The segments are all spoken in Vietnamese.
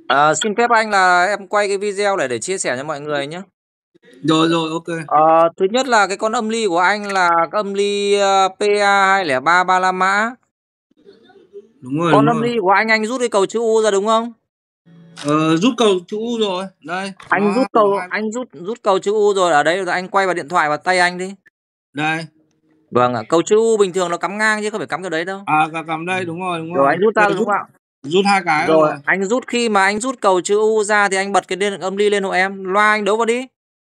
Xin phép anh là em quay cái video để chia sẻ cho mọi người nhé. Rồi rồi, ok. Thứ nhất là cái con âm ly của anh là cái âm ly PA203 ba la mã. Đúng rồi, Con đúng âm rồi. ly của anh rút cái cầu chữ U ra đúng không? Rút cầu chữ U rồi. Đây, Anh nó rút cầu hai. anh rút cầu chữ U rồi, ở đấy rồi anh quay vào điện thoại vào tay anh đi. Đây. Vâng ạ, cầu chữ U bình thường nó cắm ngang chứ không phải cắm kiểu đấy đâu. Cả cầm đây, đúng rồi, đúng Rồi rồi. anh rút ra Đây, đúng không ạ? rút hai cái Rồi rồi. anh rút, khi mà anh rút cầu chữ U ra thì anh bật cái điện âm ly lên hộ em, loa anh đấu vào đi.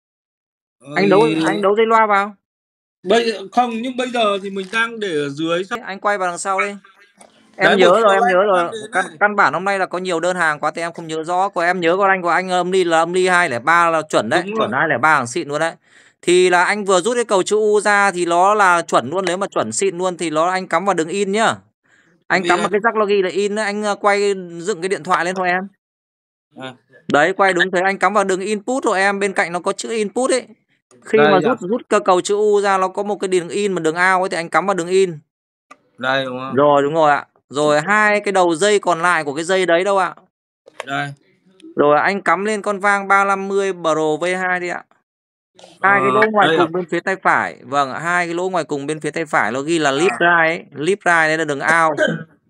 Anh đấu dây loa vào. Không, nhưng bây giờ thì mình đang để ở dưới. Anh quay vào đằng sau đi. Đấy, Em bởi vì nhớ rồi, đầu em nhớ anh rồi. đang đến Căn này. căn bản hôm nay là có nhiều đơn hàng quá thì em không nhớ rõ. Của em nhớ con anh của anh âm ly là âm ly 203 là chuẩn đấy, Đúng chuẩn rồi. 203 hàng xịn luôn đấy. Thì là anh vừa rút cái cầu chữ U ra thì nó là chuẩn luôn, nếu mà chuẩn xịn luôn thì nó anh cắm vào đường in nhá. Anh Ghi cắm vào đây. cái jack nó ghi là in, anh quay dựng cái điện thoại lên thôi em. Đấy, quay đúng thế, anh cắm vào đường input rồi em, bên cạnh nó có chữ input ấy. Khi mà Đây à? rút cơ cầu chữ U ra nó có một cái đường in mà đường out ấy thì anh cắm vào đường in. Đây đúng không? Rồi đúng rồi ạ. Rồi hai cái đầu dây còn lại của cái dây đấy đâu ạ? Đây. Rồi anh cắm lên con vang 350 Pro V2 đi ạ. Hai cái lỗ ngoài Đây à? cùng bên phía tay phải. Vâng, hai cái lỗ ngoài cùng bên phía tay phải nó ghi là lip drive ấy, lip drive đấy là đường out.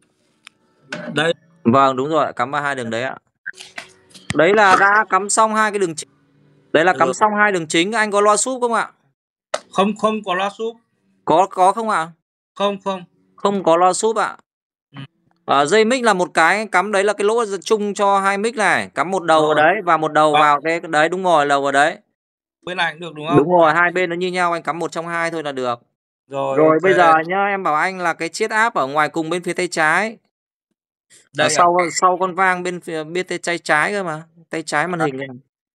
Đây. Vâng, đúng rồi, cắm vào hai đường đấy ạ. Đấy là đã cắm xong hai cái đường chính. Đấy là cắm xong hai đường chính, anh có loa súp không ạ? Không, không có loa súp. Có không ạ? Không, không. Không có loa súp ạ. Dây mic là một cái cắm đấy, là cái lỗ chung cho hai mic này, cắm một đầu vào đấy và một đầu vào cái đấy, đúng rồi, đầu vào đấy. Bên này cũng được đúng không? Đúng rồi, hai bên nó như nhau, anh cắm một trong hai thôi là được. Rồi, Rồi ok. bây giờ nhá, em bảo anh là cái chiết áp ở ngoài cùng bên phía tay trái. Đây à? Sau con vang bên tay trái cơ mà, tay trái màn hình này.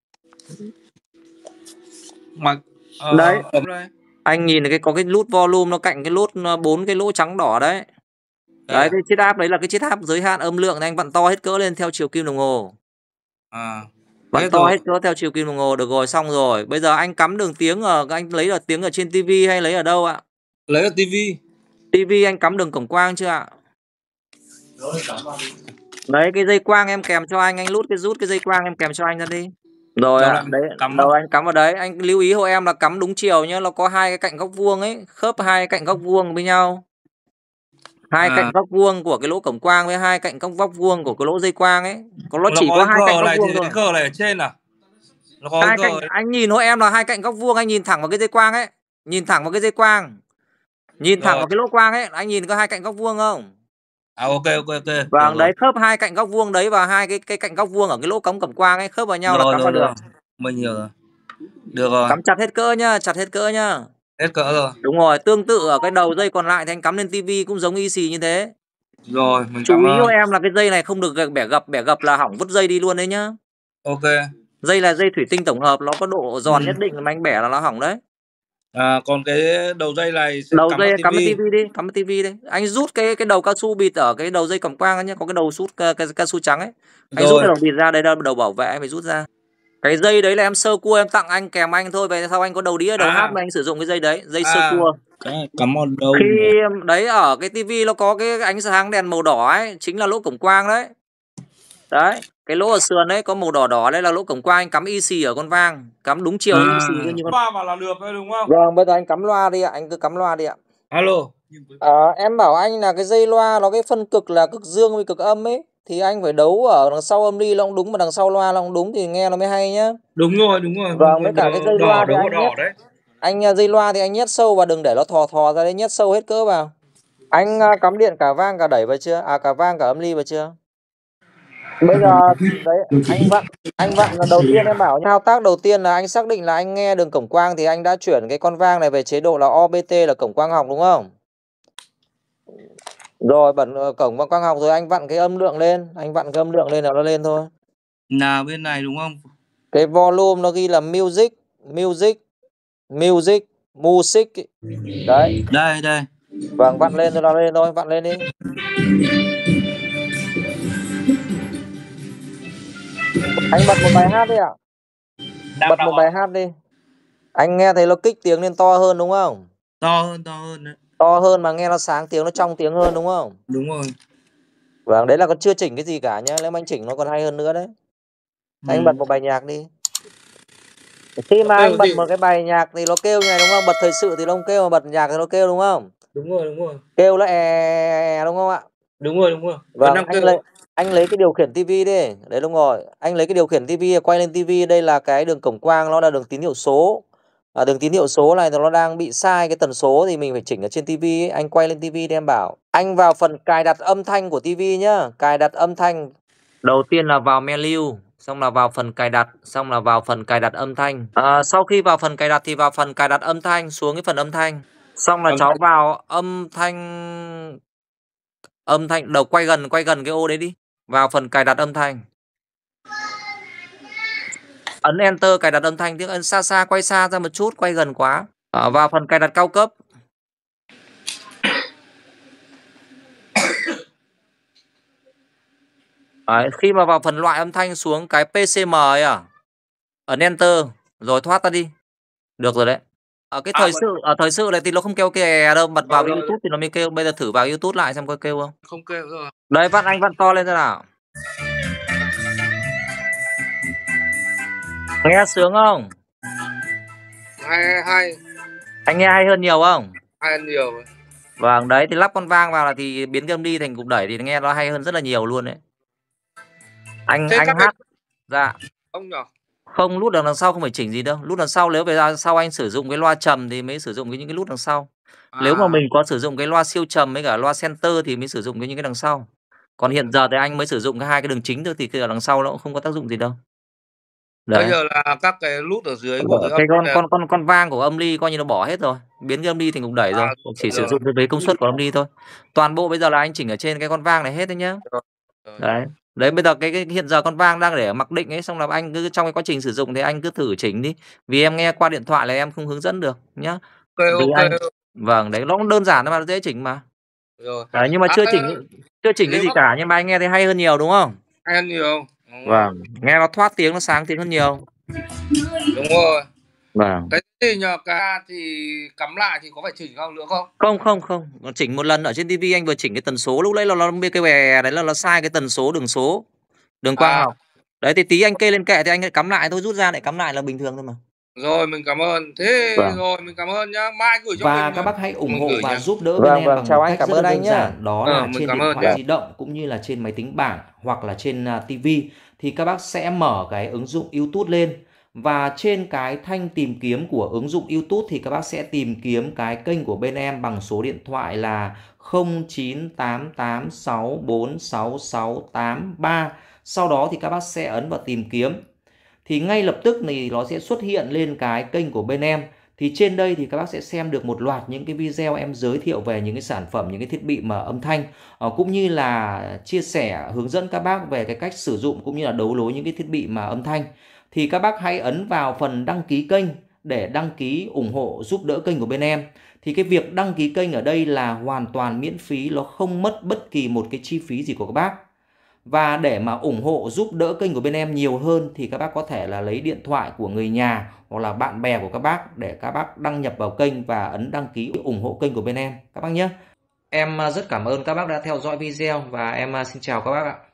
Đấy. Đây. Anh nhìn có cái nút volume nó cạnh cái nút 4 cái lỗ trắng đỏ đấy. Đấy, cái chiết áp đấy là cái chiết áp giới hạn âm lượng, anh vặn to hết cỡ lên theo chiều kim đồng hồ. Vặn to hết cỡ theo chiều kim đồng hồ, được rồi, xong rồi. Bây giờ anh cắm đường tiếng anh lấy được tiếng ở trên tivi hay lấy ở đâu ạ? Lấy ở tivi. Tivi anh cắm đường cổng quang chưa ạ? Đấy, cái dây quang em kèm cho anh rút cái dây quang em kèm cho anh ra đi. Rồi ạ, đấy, rồi anh cắm vào đấy, anh lưu ý hộ em là cắm đúng chiều nhá, nó có hai cái cạnh góc vuông ấy, khớp hai cạnh góc vuông với nhau. Hai cạnh góc vuông của cái lỗ cổng quang với hai cạnh góc vuông của cái lỗ dây quang ấy, nó chỉ có hai cạnh góc vuông thôi. Cái cờ này ở trên à? Nó có Hai cạnh, anh nhìn hộ em là hai cạnh góc vuông, anh nhìn thẳng vào cái dây quang ấy, nhìn thẳng vào cái dây quang, nhìn thẳng vào cái lỗ quang ấy, anh nhìn có hai cạnh góc vuông không? Ok. Vâng, đấy, khớp hai cạnh góc vuông đấy và hai cái cạnh góc vuông ở cái lỗ cổng quang ấy, khớp vào nhau là cắm vào được. Mình hiểu rồi. Được rồi. Cắm chặt hết cỡ nhá, chặt hết cỡ nhá. Hết cỡ rồi. Đúng rồi, tương tự ở cái đầu dây còn lại thì anh cắm lên tivi cũng giống y xì như thế. Rồi, mình chú ý cho em là cái dây này không được bẻ gập là hỏng vứt dây đi luôn đấy nhá. Ok. Dây là dây thủy tinh tổng hợp, nó có độ giòn nhất định mà anh bẻ là nó hỏng đấy. Còn cái đầu dây này sẽ đầu cắm dây vào cắm vào tivi. tivi đi, cắm vào tivi đi. Anh rút cái đầu cao su bịt ở cái đầu dây cổng quang nhá, có cái đầu rút cái cao su trắng ấy. Anh rút cái đầu bịt ra, đây là đầu bảo vệ, anh phải rút ra. Cái dây đấy là em sơ cua em tặng anh kèm anh thôi, về sau anh có đầu đĩa đầu hát mà anh sử dụng cái dây đấy, dây sơ cua. Cắm vào đâu? Khi đấy ở cái tivi nó có cái ánh sáng đèn màu đỏ ấy, chính là lỗ cổng quang đấy. Đấy, cái lỗ ở sườn đấy có màu đỏ đỏ, đây là lỗ cổng quang, anh cắm EC ở con vang, cắm đúng chiều EC như con. Loa vào là được đấy đúng không? Vâng, bây giờ anh cắm loa đi ạ, anh cứ cắm loa đi ạ. Alo. Em bảo anh là cái dây loa nó cái phân cực là cực dương với cực âm ấy, thì anh phải đấu ở đằng sau âm ly nó cũng đúng mà đằng sau loa nó cũng đúng thì nghe nó mới hay nhá. Đúng rồi. Vâng, với cả cái dây loa thì anh dây loa thì anh nhét sâu vào, đừng để nó thò ra đấy, nhét sâu hết cỡ vào. Anh cắm điện cả vang cả đẩy vào chưa? Cả vang cả âm ly vào chưa? Bây giờ đấy, anh vặn là đầu tiên em bảo thao tác đầu tiên là anh xác định là anh nghe đường cổng quang thì anh đã chuyển cái con vang này về chế độ là OBT là cổng quang học đúng không? Rồi bật cổng quang học rồi anh vặn cái âm lượng lên, là nó lên thôi. Nào bên này đúng không? Cái volume nó ghi là music. Đấy. Đây. Vâng, vặn lên rồi nó lên thôi, vặn lên đi. Anh bật một bài hát đi ạ. Bật một bài hát đi. Anh nghe thấy nó kích tiếng lên to hơn đúng không? To hơn đấy. To hơn mà nghe nó sáng tiếng, nó trong tiếng hơn đúng không? Đúng rồi. Vâng, đấy là còn chưa chỉnh cái gì cả nhá. Nếu mà anh chỉnh nó còn hay hơn nữa đấy. Anh bật một bài nhạc đi. Khi mà anh bật một cái bài nhạc thì nó kêu như này đúng không? Bật thời sự thì nó không kêu, mà bật nhạc thì nó kêu đúng không? Đúng rồi. Kêu nó đúng không ạ? Đúng rồi. Vâng, anh lấy cái điều khiển tivi đi. Đấy đúng rồi. Anh lấy cái điều khiển tivi quay lên tivi, đây là cái đường cổng quang, nó là đường tín hiệu số. Đường tín hiệu số này nó đang bị sai cái tần số thì mình phải chỉnh ở trên tivi ấy. Anh quay lên tivi đi em bảo. Anh vào phần cài đặt âm thanh của tivi nhá, cài đặt âm thanh. Đầu tiên là vào menu, xong là vào phần cài đặt, xong là vào phần cài đặt âm thanh. Sau khi vào phần cài đặt thì vào phần cài đặt âm thanh, xuống cái phần âm thanh. Xong là cháu vào âm thanh đầu, quay gần cái ô đấy đi. Vào phần cài đặt âm thanh. Ấn Enter cài đặt âm thanh, tiếng ấn xa, quay xa ra một chút, quay gần quá. Vào phần cài đặt cao cấp. Đấy, khi mà vào phần loại âm thanh xuống cái PCM ấy ấn Enter rồi thoát ra đi. Được rồi đấy. Ở cái thời sự này thì nó không kêu kè đâu, bật vào YouTube thì nó mới kêu. Bây giờ thử vào YouTube lại xem có kêu không. Không kêu rồi. Đấy, anh vặn to lên xem nào. Nghe sướng không? Hay. Anh nghe hay hơn nhiều không? Hay hơn nhiều. Vâng, đấy thì lắp con vang vào là thì biến cái âm đi thành cục đẩy thì nghe nó hay hơn rất là nhiều luôn đấy. Anh hát dạ. Ông nhỏ. Không, nút đằng sau không phải chỉnh gì đâu. Nút đằng sau nếu về sau anh sử dụng cái loa trầm thì mới sử dụng những cái nút đằng sau. Nếu mà mình có sử dụng cái loa siêu trầm với cả loa center thì mới sử dụng những cái đằng sau. Còn hiện giờ thì anh mới sử dụng hai cái đường chính thôi, thì cái đằng sau nó cũng không có tác dụng gì đâu. Bây giờ là các cái nút ở dưới của cái con vang của âm ly coi như nó bỏ hết rồi, biến cái âm ly thành cục đẩy rồi, chỉ sử dụng với công suất của âm ly thôi. Toàn bộ bây giờ là anh chỉnh ở trên cái con vang này hết đấy nhá. Đấy bây giờ cái hiện giờ con vang đang để ở mặc định ấy, xong là anh cứ trong cái quá trình sử dụng thì anh cứ thử chỉnh đi, vì em nghe qua điện thoại là em không hướng dẫn được nhá. Ok. Vâng, đấy nó cũng đơn giản mà, dễ chỉnh mà. Rồi. Đấy, nhưng mà chưa chỉnh cái gì cả, nhưng mà anh nghe thấy hay hơn nhiều đúng không? Hay hơn nhiều. Vâng, nghe nó thoát tiếng, nó sáng tiếng hơn nhiều. Đúng rồi. Vâng. Cái gì nhờ ca thì cắm lại thì có phải chỉnh không nữa không? Không, chỉnh một lần ở trên tivi anh vừa chỉnh cái tần số, lúc đấy nó cái bè đấy là nó sai cái tần số đường quang học. Đấy thì tí anh kê lên kệ thì anh lại cắm lại thôi, rút ra lại cắm lại là bình thường thôi mà. Rồi mình cảm ơn. Thế rồi mình cảm ơn nhá. Mai gửi cho mình. Và các bác hãy ủng hộ và giúp đỡ bên em bằng một cách rất là đơn giản, đó là trên điện thoại di động cũng như là trên máy tính bảng hoặc là trên TV, thì các bác sẽ mở cái ứng dụng YouTube lên, và trên cái thanh tìm kiếm của ứng dụng YouTube thì các bác sẽ tìm kiếm cái kênh của bên em bằng số điện thoại là 0988646683. Sau đó thì các bác sẽ ấn vào tìm kiếm, thì ngay lập tức thì nó sẽ xuất hiện lên cái kênh của bên em. Thì trên đây thì các bác sẽ xem được một loạt những cái video em giới thiệu về những cái sản phẩm, những cái thiết bị mà âm thanh, cũng như là chia sẻ hướng dẫn các bác về cái cách sử dụng cũng như là đấu nối những cái thiết bị mà âm thanh. Thì các bác hãy ấn vào phần đăng ký kênh để đăng ký ủng hộ giúp đỡ kênh của bên em. Thì cái việc đăng ký kênh ở đây là hoàn toàn miễn phí, nó không mất bất kỳ một cái chi phí gì của các bác. Và để mà ủng hộ giúp đỡ kênh của bên em nhiều hơn thì các bác có thể là lấy điện thoại của người nhà hoặc là bạn bè của các bác để các bác đăng nhập vào kênh và ấn đăng ký ủng hộ kênh của bên em các bác nhé. Em rất cảm ơn các bác đã theo dõi video và em xin chào các bác ạ.